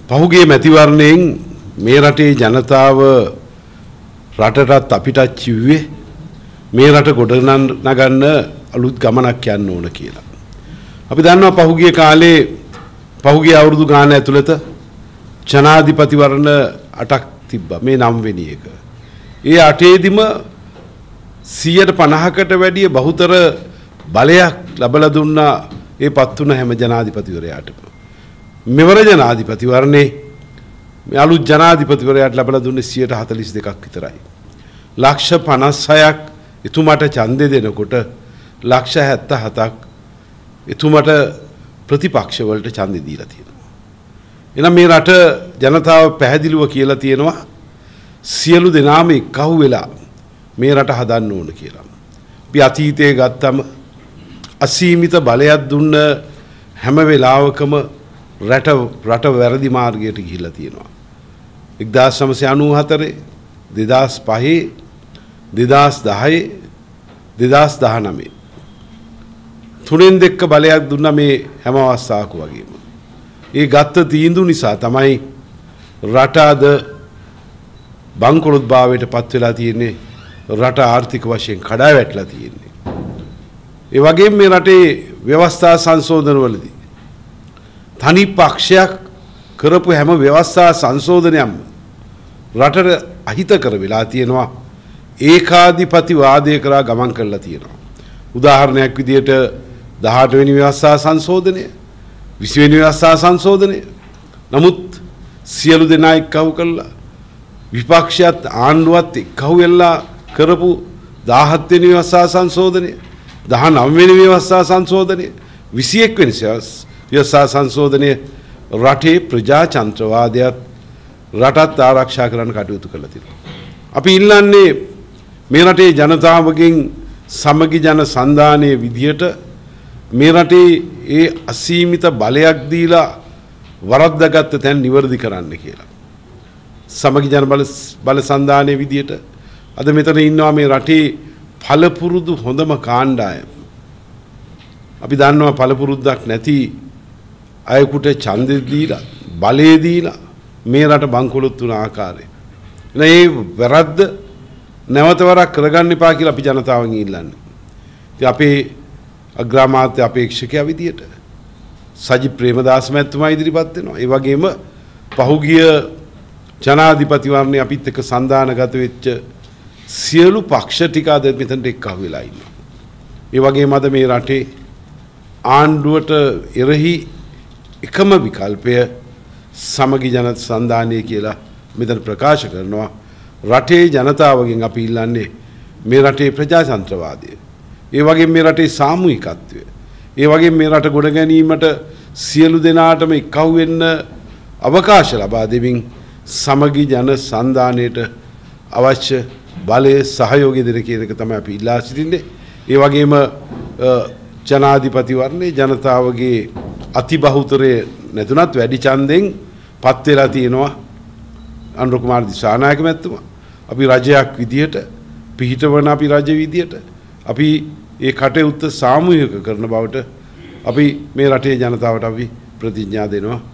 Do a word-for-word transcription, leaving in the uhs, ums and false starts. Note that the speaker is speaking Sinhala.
පහුගිය මැතිවරණයෙන් මේ රටේ ජනතාව රටටත් අපිටත් කිව්වේ මේ රට ගොඩනගන්න අලුත් ගමනක් යන්න ඕන කියලා. අපි දන්නවා පහුගිය කාලේ පහුගිය අවුරුදු ගාන ඇතුළත ජනාධිපතිවරණ අටක් තිබ්බා මේ නව වෙනි එක. ඒ අටේදිම සියයට පනහකට වැඩිය බහුතර බලයක් ලැබලා දුන්නා ඒ පත් වුණ හැම ජනාධිපතිවරයාටම. මෙවර ජනාධිපතිවරණේ මේ අලුත් ජනාධිපතිවරයාට ලැබලා දුන්නේ සියයට හතළිස් දෙකක් විතරයි. ලක්ෂ පනස් හයක් එතුමාට ඡන්දය දෙනකොට ලක්ෂ හැත්තෑ හතක් එතුමාට ප්‍රතිපක්ෂ වලට ඡන්දය දීලා තියෙනවා. එහෙනම් මේ රට ජනතාව පැහැදිලිව කියලා තියෙනවා සියලු දෙනාම එක්කහු වෙලා මේ රට හදන්න ඕන කියලා. අපි අතීතයේ ගත්තම අසීමිත බලයක් දුන්න හැම වෙලාවකම රට රට වැරදි මාර්ගයට ගිහිලා තියෙනවා. එක්දාස් නවසිය අනූ හතරේ දෙදාස් පහේ දෙදාස් දහයේ දෙදාස් දහනවයේ තුනෙන් දෙක බලයක් දුන්න මේ හැම අවස්ථාවක වගේම. ඒ ගත්ත තීන්දුව නිසා තමයි රට අද බංකොලොත් භාවයට පත් වෙලා තියෙන්නේ. රට ආර්ථික වශයෙන් කඩා වැටලා තියෙන්නේ. ඒ වගේම මේ රටේ ව්‍යවස්ථා සංශෝධනවලදී තනි පක්ෂයක් කරපු හැම ව්‍යවස්ථා සංශෝධනයක්ම රටට අහිතකර වෙලා තියෙනවා. ඒකාධිපතිවාදය කරා ගමන් කරලා තියෙනවා. උදාහරණයක් විදිහට දහඅට වෙනි ව්‍යවස්ථා සංශෝධනය, විසි වෙනි ව්‍යවස්ථා සංශෝධනය. නමුත් සියලු දෙනා එක්කහු කළා විපක්ෂයත් ආණ්ඩුවත් එක්කහු වෙලා කරපු දහහත් වෙනි ව්‍යවස්ථා සංශෝධනය, දහනව වෙනි ව්‍යවස්ථා සංශෝධනය, විසි එක් වෙනි ව්‍යවස්ථා සංශෝධනය රටේ ප්‍රජාතන්ත්‍රවාදයත් රටත් ආරක්ෂා කරන්න කටයුතු කළා තියෙනවා. අපි ඉල්ලන්නේ මේ රටේ ජනතාවගෙන් සමගි ජන සන්ධානයේ විදියට මේ රටේ ඒ අසීමිත බලයක් දීලා වරද්දාගත්ත තැන් නිවැරදි කරන්න කියලා. සමගි ජන බල බල සන්ධානයේ විදියට අද මෙතන ඉන්නවා මේ රටේ පළපුරුදු හොඳම කාණ්ඩායම. අපි දන්නවා පළපුරුද්දක් නැති අයෙකුට ඡන්දෙ දීලා බලය දීලා මේ රට බංකොලොත් වුණ ආකාරය. මේ වැරද්ද නැවත වරක් කරගන්න එපා කියලා අපි ජනතාවගෙන් ඉල්ලන්නේ. ඉතින් අපේ අග්‍රාමාත්‍ය අපේක්ෂකයා විදියට සජිත් ප්‍රේමදාස මහත්මයා ඉදිරිපත් වෙනවා. ඒ වගේම පහුගිය ජනාධිපතිවරණේ අපිත් එක්ක සන්දානගත වෙච්ච සියලු පක්ෂ ටික අද මෙතනට එක්කහු වෙලා ඉන්නවා. ඒ වගේම අද මේ රටේ ආණ්ඩුවට එරෙහි එකම විකල්පය සමගි ජන සන්ධානය කියලා මෙතන ප්‍රකාශ කරනවා. රටේ ජනතාවගෙන් අපි ඉල්ලන්නේ මේ රටේ ප්‍රජාතන්ත්‍රවාදය. ඒ වගේම මේ රටේ සාමූහිකත්වය. ඒ වගේම මේ රට ගොඩ ගැනීමට සියලු දෙනාටම එක්කහු වෙන්න අවකාශ ලබා දෙමින් සමගි ජන සන්ධානයට අවශ්‍ය බලය සහයෝගය දෙන කියන එක තමයි අපි ඉල්ලා සිටින්නේ. ඒ වගේම ජනාධිපතිවරණේ ජනතාවගේ අතිබහුතරය නැතුණත් වැඩි ඡන්දෙන් පත් වෙලා තියෙනවා අනුර කුමාර දිසානායක මැතිතුමා. අපි රජයක් විදියට පිහිටවන අපි රජ විදියට අපි ඒ කටයුත්ත සාමූහික කරන බවට අපි මේ රටේ ජනතාවට අපි ප්‍රතිඥා දෙනවා.